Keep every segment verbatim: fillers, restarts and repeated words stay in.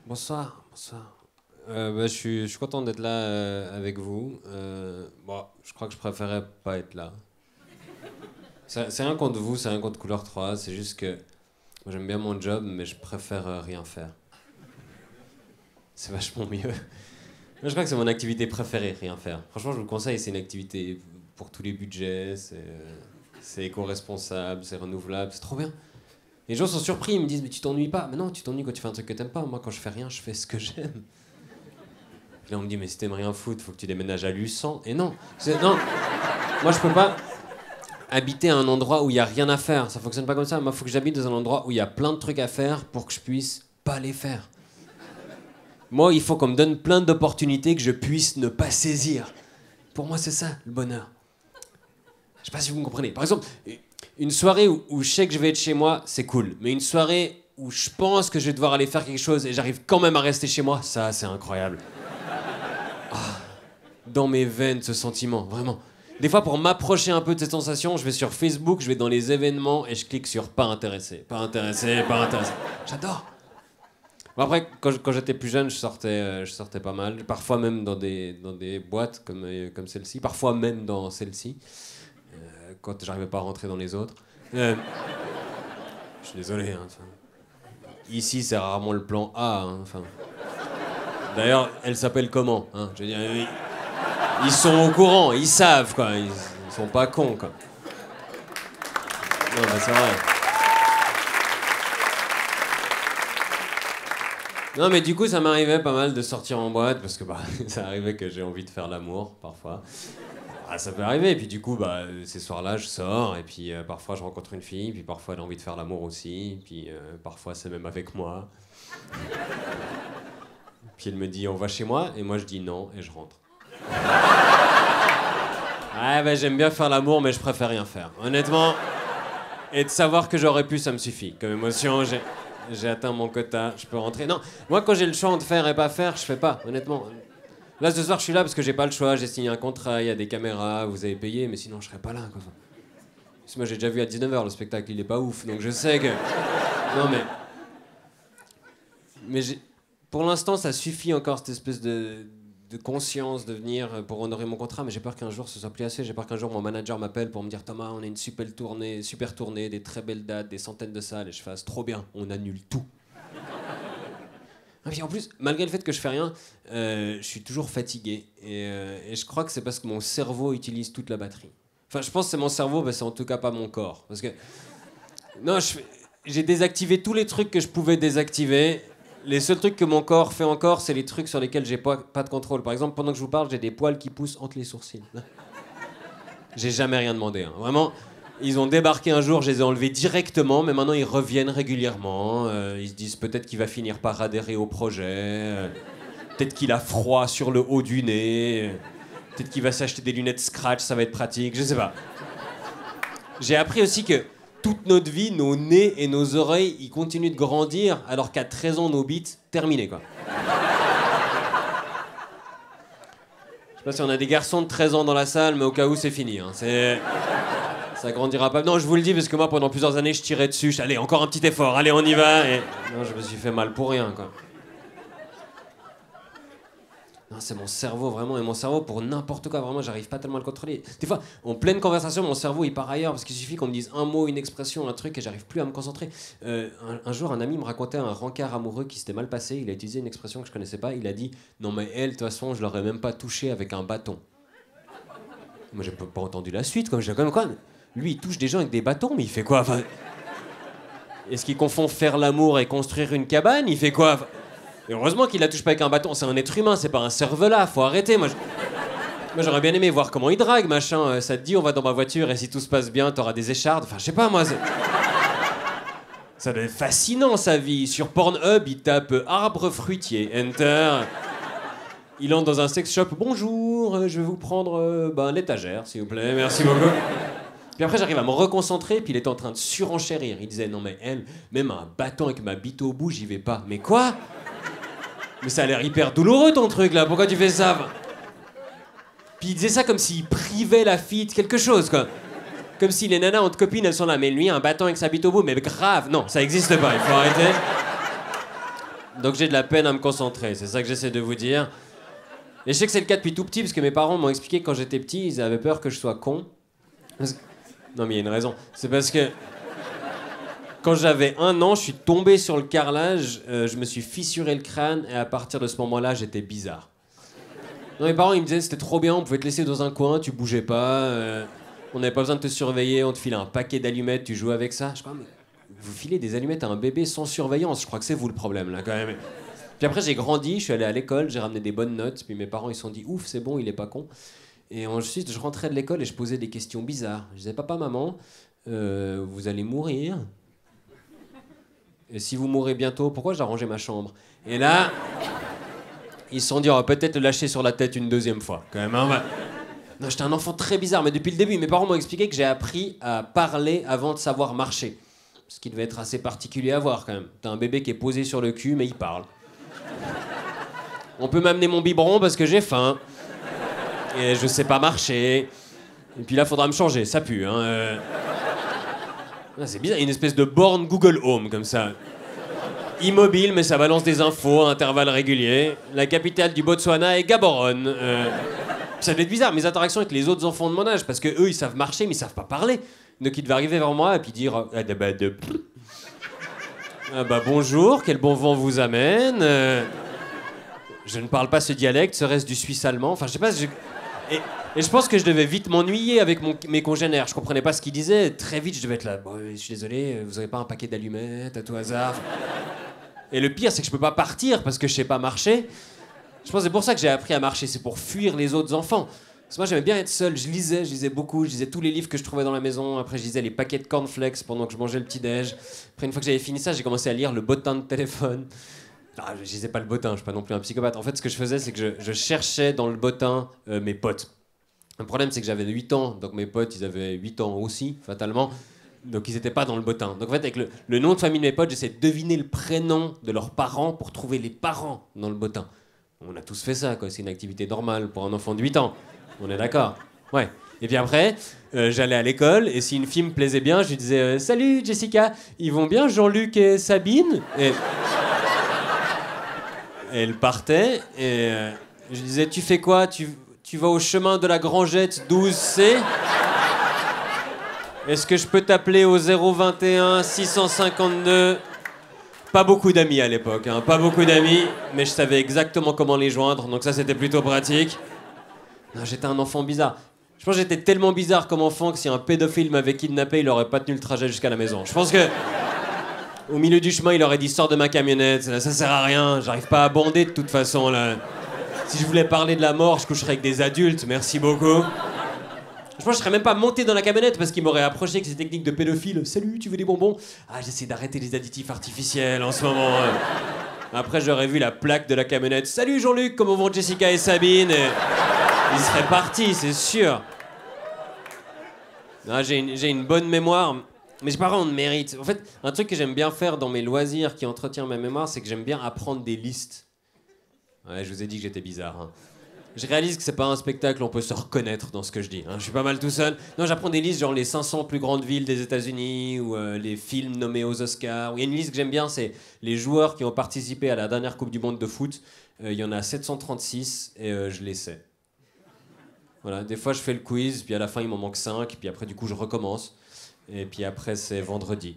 Bonsoir, bonsoir. Euh, bah, je, suis, je suis content d'être là euh, avec vous. Euh, bon, je crois que je préférais pas être là. C'est c'est rien contre vous, c'est rien contre Couleur trois, c'est juste que moi j'aime bien mon job, mais je préfère euh, rien faire. C'est vachement mieux. Moi, je crois que c'est mon activité préférée, rien faire. Franchement, je vous le conseille, c'est une activité pour tous les budgets, c'est euh, c'est éco-responsable, c'est renouvelable, c'est trop bien. Les gens sont surpris, ils me disent mais tu t'ennuies pas. Mais non, tu t'ennuies quand tu fais un truc que t'aimes pas. Moi, quand je fais rien, je fais ce que j'aime. Puis là, on me dit mais si t'aimes rien foutre, faut que tu déménages à Luçon. Et non, c'est- non. Moi, je peux pas habiter à un endroit où il y a rien à faire. Ça fonctionne pas comme ça. Moi, faut que j'habite dans un endroit où il y a plein de trucs à faire pour que je puisse pas les faire. Moi, il faut qu'on me donne plein d'opportunités que je puisse ne pas saisir. Pour moi, c'est ça le bonheur. Je sais pas si vous me comprenez. Par exemple, une soirée où, où je sais que je vais être chez moi, c'est cool. Mais une soirée où je pense que je vais devoir aller faire quelque chose et j'arrive quand même à rester chez moi, ça, c'est incroyable. Ah, dans mes veines, ce sentiment, vraiment. Des fois, pour m'approcher un peu de cette sensation, je vais sur Facebook, je vais dans les événements et je clique sur pas intéressé, pas intéressé, pas intéressé. J'adore. Bon, après, quand, je- quand j'étais plus jeune, je sortais, euh, je sortais pas mal. Parfois même dans des, dans des boîtes comme, euh, comme celle-ci. Parfois même dans celle-ci. Euh, quand j'arrivais pas à rentrer dans les autres. Euh, je suis désolé. Hein, enfin. Ici, c'est rarement le plan A. Hein, enfin. D'ailleurs, elle s'appelle comment hein, je veux dire, ils, ils sont au courant, ils savent, quoi. Ils, ils sont pas cons, quoi. Non, mais c'est vrai. Non, mais du coup, ça m'arrivait pas mal de sortir en boîte parce que bah, ça arrivait que j'ai envie de faire l'amour parfois. Ah, ça peut arriver, et puis du coup, bah, ces soirs-là, je sors, et puis euh, parfois je rencontre une fille, puis parfois elle a envie de faire l'amour aussi, puis euh, parfois c'est même avec moi. Puis elle me dit on va chez moi, et moi je dis non, et je rentre. Ah, bah, j'aime bien faire l'amour, mais je préfère rien faire. Honnêtement, et de savoir que j'aurais pu, ça me suffit. Comme émotion, j'ai. J'ai atteint mon quota, je peux rentrer. Non, moi quand j'ai le choix entre faire et pas faire, je fais pas, honnêtement. Là ce soir je suis là parce que j'ai pas le choix, j'ai signé un contrat, il y a des caméras, vous avez payé, mais sinon je serais pas là quoi. Parce que moi j'ai déjà vu à dix-neuf heures, le spectacle il est pas ouf, donc je sais que. Non mais. Mais j'ai- pour l'instant ça suffit encore cette espèce de, de conscience de venir pour honorer mon contrat, mais j'ai peur qu'un jour ce soit plus assez, j'ai peur qu'un jour mon manager m'appelle pour me dire Thomas, on a une super tournée, super tournée, des très belles dates, des centaines de salles, et je fasse trop bien, on annule tout. Ah, puis en plus, malgré le fait que je fais rien, euh, je suis toujours fatigué. Et, euh, et je crois que c'est parce que mon cerveau utilise toute la batterie. Enfin, je pense que c'est mon cerveau, mais c'est en tout cas pas mon corps. Parce que. Non, je fais- j'ai désactivé tous les trucs que je pouvais désactiver. Les seuls trucs que mon corps fait encore, c'est les trucs sur lesquels j'ai pas, pas de contrôle. Par exemple, pendant que je vous parle, j'ai des poils qui poussent entre les sourcils. J'ai jamais rien demandé. Hein. Vraiment, ils ont débarqué un jour, je les ai enlevés directement, mais maintenant ils reviennent régulièrement. Euh, ils se disent peut-être qu'il va finir par adhérer au projet. euh, peut-être qu'il a froid sur le haut du nez. euh, peut-être qu'il va s'acheter des lunettes scratch, ça va être pratique, je sais pas. J'ai appris aussi que toute notre vie, nos nez et nos oreilles, ils continuent de grandir, alors qu'à treize ans, nos bites, terminé quoi. Je sais pas si on a des garçons de treize ans dans la salle, mais au cas où, c'est fini. Hein. C'est. Ça grandira pas. Non, je vous le dis parce que moi, pendant plusieurs années, je tirais dessus. Je... Allez, encore un petit effort. Allez, on y va. Et non, je me suis fait mal pour rien, quoi. Non, c'est mon cerveau vraiment, et mon cerveau pour n'importe quoi. Vraiment, j'arrive pas tellement à le contrôler. Des fois, en pleine conversation, mon cerveau il part ailleurs parce qu'il suffit qu'on me dise un mot, une expression, un truc, et j'arrive plus à me concentrer. Euh, un, un jour, un ami me racontait un rencard amoureux qui s'était mal passé. Il a utilisé une expression que je connaissais pas. Il a dit non mais elle, de toute façon, je l'aurais même pas touché avec un bâton. Moi, j'ai pas pas entendu la suite. Comme j'ai comme quoi. Lui, il touche des gens avec des bâtons, mais il fait quoi enfin, est-ce qu'il confond faire l'amour et construire une cabane? Il fait quoi enfin, et heureusement qu'il la touche pas avec un bâton, c'est un être humain, c'est pas un cervelas, faut arrêter. Moi, je- moi j'aurais bien aimé voir comment il drague, machin. Euh, Ça te dit, on va dans ma voiture et si tout se passe bien, t'auras des échardes. Enfin, je sais pas, moi. c'est- Ça doit être fascinant sa vie. Sur Pornhub, il tape euh, arbre fruitier, enter. Il entre dans un sex shop. Bonjour, euh, je vais vous prendre euh, ben, l'étagère, s'il vous plaît, merci beaucoup. Puis après, j'arrive à me reconcentrer, puis il était en train de surenchérir. Il disait, non mais elle, même un bâton avec ma bite au bout, j'y vais pas. Mais quoi? Mais ça a l'air hyper douloureux ton truc là, pourquoi tu fais ça? Puis il disait ça comme s'il privait la fille de quelque chose quoi. Comme si les nanas entre copines elles sont là, mais lui un bâton avec sa bite au bout, mais grave, non, ça existe pas, il faut arrêter. Donc j'ai de la peine à me concentrer, c'est ça que j'essaie de vous dire. Et je sais que c'est le cas depuis tout petit, parce que mes parents m'ont expliqué que quand j'étais petit, ils avaient peur que je sois con. Parce que... Non mais il y a une raison. C'est parce que quand j'avais un an, je suis tombé sur le carrelage, euh, je me suis fissuré le crâne, et à partir de ce moment-là, j'étais bizarre. Non, mes parents, ils me disaient c'était trop bien, on pouvait te laisser dans un coin, tu bougeais pas, euh, on n'avait pas besoin de te surveiller, on te filait un paquet d'allumettes, tu jouais avec ça. Je crois, mais vous filez des allumettes à un bébé sans surveillance, je crois que c'est vous le problème là quand même. Puis après j'ai grandi, je suis allé à l'école, j'ai ramené des bonnes notes, puis mes parents ils se sont dit ouf c'est bon, il est pas con. Et ensuite je rentrais de l'école et je posais des questions bizarres. Je disais papa, maman, euh, vous allez mourir. Et si vous mourrez bientôt, pourquoi j'ai rangé ma chambre? Et là, ils se sont dit on va peut-être le lâcher sur la tête une deuxième fois quand même. Hein, non, j'étais un enfant très bizarre, mais depuis le début mes parents m'ont expliqué que j'ai appris à parler avant de savoir marcher. Ce qui devait être assez particulier à voir quand même. T'as un bébé qui est posé sur le cul mais il parle. On peut m'amener mon biberon parce que j'ai faim. Et je sais pas marcher. Et puis là, faudra me changer, ça pue. Hein. Euh... Ah, c'est bizarre, il y a une espèce de borne Google Home comme ça. Immobile, mais ça balance des infos à intervalles réguliers. La capitale du Botswana est Gaborone. Euh... Ça devait être bizarre, mes interactions avec les autres enfants de mon âge, parce que eux, ils savent marcher, mais ils savent pas parler. Donc ils devaient arriver vers moi et puis dire ah, bah, de... ah bah bonjour, quel bon vent vous amène. Euh... Je ne parle pas ce dialecte, serait-ce du suisse allemand? Enfin, je sais pas. Je... Et, et je pense que je devais vite m'ennuyer avec mon, mes congénères. Je comprenais pas ce qu'ils disaient. Très vite, je devais être là. Bon, je suis désolé, vous avez pas un paquet d'allumettes à tout hasard? Et le pire, c'est que je peux pas partir parce que je sais pas marcher. Je pense que c'est pour ça que j'ai appris à marcher. C'est pour fuir les autres enfants. Parce que moi, j'aimais bien être seul. Je lisais, je lisais beaucoup. Je lisais tous les livres que je trouvais dans la maison. Après, je lisais les paquets de cornflakes pendant que je mangeais le petit-déj. Après, une fois que j'avais fini ça, j'ai commencé à lire le bottin de téléphone. Ah, je lisais pas le bottin, je suis pas non plus un psychopathe. En fait, ce que je faisais, c'est que je, je cherchais dans le bottin euh, mes potes. Le problème, c'est que j'avais huit ans, donc mes potes, ils avaient huit ans aussi, fatalement. Donc ils étaient pas dans le bottin. Donc en fait, avec le, le nom de famille de mes potes, j'essayais de deviner le prénom de leurs parents pour trouver les parents dans le bottin. On a tous fait ça, quoi. C'est une activité normale pour un enfant de huit ans. On est d'accord? Ouais. Et puis après, euh, j'allais à l'école, et si une fille me plaisait bien, je lui disais euh, salut Jessica, ils vont bien Jean-Luc et Sabine? Et... Et elle partait, et euh, je disais, tu fais quoi? tu, tu vas au chemin de la Grangette douze C? Est-ce que je peux t'appeler au zéro vingt et un six cent cinquante-deux? Pas beaucoup d'amis à l'époque, hein, pas beaucoup d'amis, mais je savais exactement comment les joindre, donc ça c'était plutôt pratique. Non, j'étais un enfant bizarre. Je pense que j'étais tellement bizarre comme enfant que si un pédophile m'avait kidnappé, il aurait pas tenu le trajet jusqu'à la maison. Je pense que... Au milieu du chemin, il aurait dit sors de ma camionnette, là, ça sert à rien, j'arrive pas à bander de toute façon là. Si je voulais parler de la mort, je coucherais avec des adultes, merci beaucoup. Je pense que je serais même pas monté dans la camionnette parce qu'il m'aurait approché avec ses techniques de pédophile. Salut, tu veux des bonbons? Ah, j'essaie d'arrêter les additifs artificiels en ce moment. Après, j'aurais vu la plaque de la camionnette. Salut Jean-Luc, comment vont Jessica et Sabine? Et... ils seraient partis, c'est sûr. Ah, j'ai une, j'ai une bonne mémoire. Mais j'ai pas vraiment de mérite. En fait, un truc que j'aime bien faire dans mes loisirs qui entretient ma mémoire, c'est que j'aime bien apprendre des listes. Ouais, je vous ai dit que j'étais bizarre. Hein. Je réalise que c'est pas un spectacle, on peut se reconnaître dans ce que je dis. Hein. Je suis pas mal tout seul. Non, j'apprends des listes, genre les cinq cents plus grandes villes des États-Unis ou euh, les films nommés aux Oscars. Il y a une liste que j'aime bien, c'est les joueurs qui ont participé à la dernière Coupe du Monde de foot. Euh, il y en a sept cent trente-six et euh, je les sais. Voilà, des fois je fais le quiz, puis à la fin il m'en manque cinq, puis après du coup je recommence. Et puis après, c'est vendredi.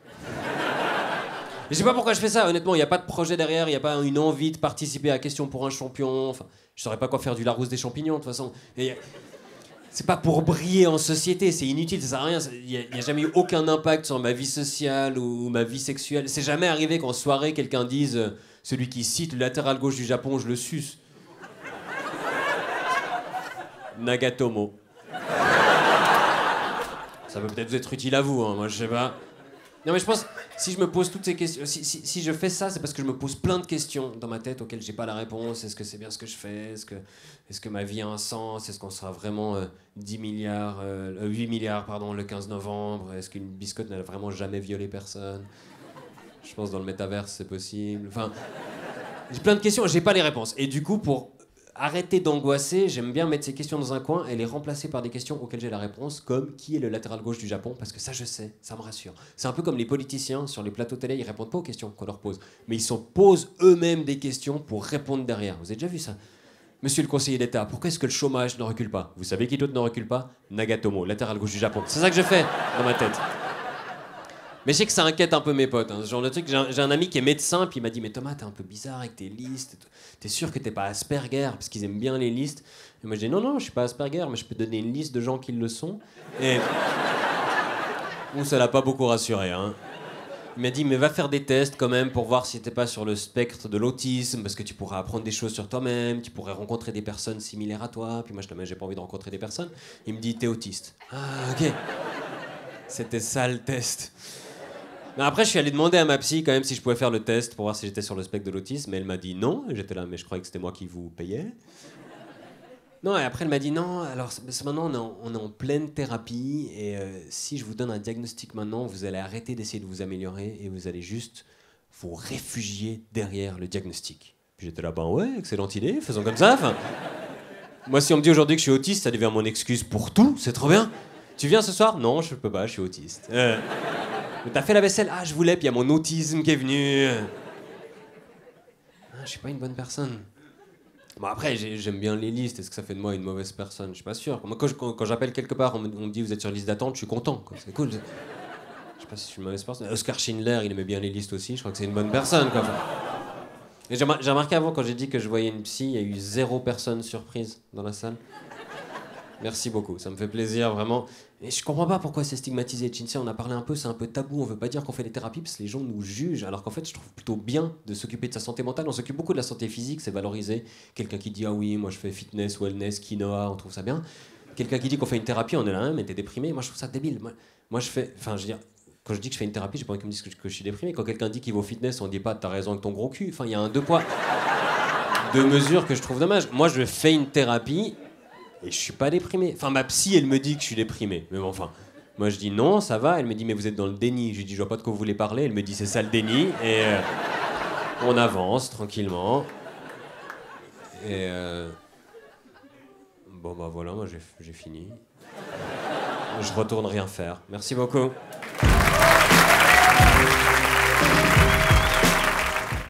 Je sais pas pourquoi je fais ça, honnêtement, il n'y a pas de projet derrière, il n'y a pas une envie de participer à Question pour un champion. Enfin, je saurais pas quoi faire du Larousse des champignons, de toute façon. Et c'est pas pour briller en société, c'est inutile, ça sert à rien. Il n'y a, a jamais eu aucun impact sur ma vie sociale ou, ou ma vie sexuelle. C'est jamais arrivé qu'en soirée, quelqu'un dise euh, celui qui cite le latéral gauche du Japon, je le suce. Nagatomo. Ça peut peut-être vous être utile à vous, hein, moi je sais pas. Non mais je pense, si je me pose toutes ces questions, si, si, si je fais ça, c'est parce que je me pose plein de questions dans ma tête auxquelles j'ai pas la réponse. Est-ce que c'est bien ce que je fais? Est-ce que, est-ce que ma vie a un sens? Est-ce qu'on sera vraiment euh, dix milliards, euh, huit milliards pardon, le quinze novembre? Est-ce qu'une biscotte n'a vraiment jamais violé personne? Je pense dans le métaverse c'est possible. Enfin, j'ai plein de questions, j'ai pas les réponses. Et du coup, pour arrêtez d'angoisser, j'aime bien mettre ces questions dans un coin et les remplacer par des questions auxquelles j'ai la réponse, comme qui est le latéral gauche du Japon, parce que ça je sais, ça me rassure. C'est un peu comme les politiciens sur les plateaux télé, ils répondent pas aux questions qu'on leur pose, mais ils se posent eux-mêmes des questions pour répondre derrière. Vous avez déjà vu ça? Monsieur le conseiller d'État, pourquoi est-ce que le chômage ne recule pas? Vous savez qui d'autre ne recule pas? Nagatomo, latéral gauche du Japon. C'est ça que je fais dans ma tête. Mais je sais que ça inquiète un peu mes potes, hein, ce genre de truc. J'ai un, j'ai un ami qui est médecin, puis il m'a dit « Mais Thomas, t'es un peu bizarre avec tes listes. T'es sûr que t'es pas Asperger ?» Parce qu'ils aiment bien les listes. Et moi, je dis « Non, non, je suis pas Asperger, mais je peux te donner une liste de gens qui le sont. » Et... Bon, ça l'a pas beaucoup rassuré, hein. Il m'a dit « Mais va faire des tests quand même pour voir si t'es pas sur le spectre de l'autisme, parce que tu pourras apprendre des choses sur toi-même, tu pourrais rencontrer des personnes similaires à toi. » Puis moi, je dis « J'ai pas envie de rencontrer des personnes. » Il me dit « T'es autiste. » Ah, ok. C'était ça le test. Mais après, je suis allé demander à ma psy quand même si je pouvais faire le test pour voir si j'étais sur le spectre de l'autisme. Mais elle m'a dit non. Et j'étais là, mais je croyais que c'était moi qui vous payais. Non, et après, elle m'a dit non. Alors, c'est maintenant, on est, en, on est en pleine thérapie. Et euh, si je vous donne un diagnostic maintenant, vous allez arrêter d'essayer de vous améliorer et vous allez juste vous réfugier derrière le diagnostic. Puis j'étais là, ben ouais, excellente idée, faisons comme ça. Enfin, moi, si on me dit aujourd'hui que je suis autiste, ça devient mon excuse pour tout. C'est trop bien. Tu viens ce soir? Non, je peux pas, je suis autiste. Euh... Mais t'as fait la vaisselle? Ah, je voulais, puis il y a mon autisme qui est venu. Ah, je suis pas une bonne personne. Bon, après, j'aime bien les listes. Est-ce que ça fait de moi une mauvaise personne? Je suis pas sûr. Moi, quand, je, quand, quand j'appelle quelque part, on me, on me dit vous êtes sur liste d'attente, je suis content. C'est cool. Je sais pas si je suis une mauvaise personne. Oscar Schindler, il aimait bien les listes aussi. Je crois que c'est une bonne personne, quoi. Et j'ai remarqué avant, quand j'ai dit que je voyais une psy, il y a eu zéro personne surprise dans la salle. Merci beaucoup, ça me fait plaisir, vraiment. Et je comprends pas pourquoi c'est stigmatisé. Chinsia, on a parlé un peu, c'est un peu tabou. On veut pas dire qu'on fait des thérapies parce que les gens nous jugent. Alors qu'en fait, je trouve plutôt bien de s'occuper de sa santé mentale. On s'occupe beaucoup de la santé physique, c'est valorisé. Quelqu'un qui dit ah oui, moi je fais fitness, wellness, quinoa, on trouve ça bien. Quelqu'un qui dit qu'on fait une thérapie, on est là, hein, mais t'es déprimé. Moi je trouve ça débile. Moi, moi je fais, enfin je veux dire, quand je dis que je fais une thérapie, j'ai pas envie qu'on me dise que, que je suis déprimé. Quand quelqu'un dit qu'il va au fitness, on dit pas t'as raison avec ton gros cul. Enfin, il y a un deux poids, deux mesures que je trouve dommage. Moi je fais une thérapie. Et je suis pas déprimé. Enfin, ma psy, elle me dit que je suis déprimé. Mais bon, enfin, moi je dis non, ça va. Elle me dit, mais vous êtes dans le déni. Je lui dis, je vois pas de quoi vous voulez parler. Elle me dit, c'est ça le déni. Et euh, on avance tranquillement. Et euh, bon, bah voilà, moi j'ai fini. Je retourne rien faire. Merci beaucoup.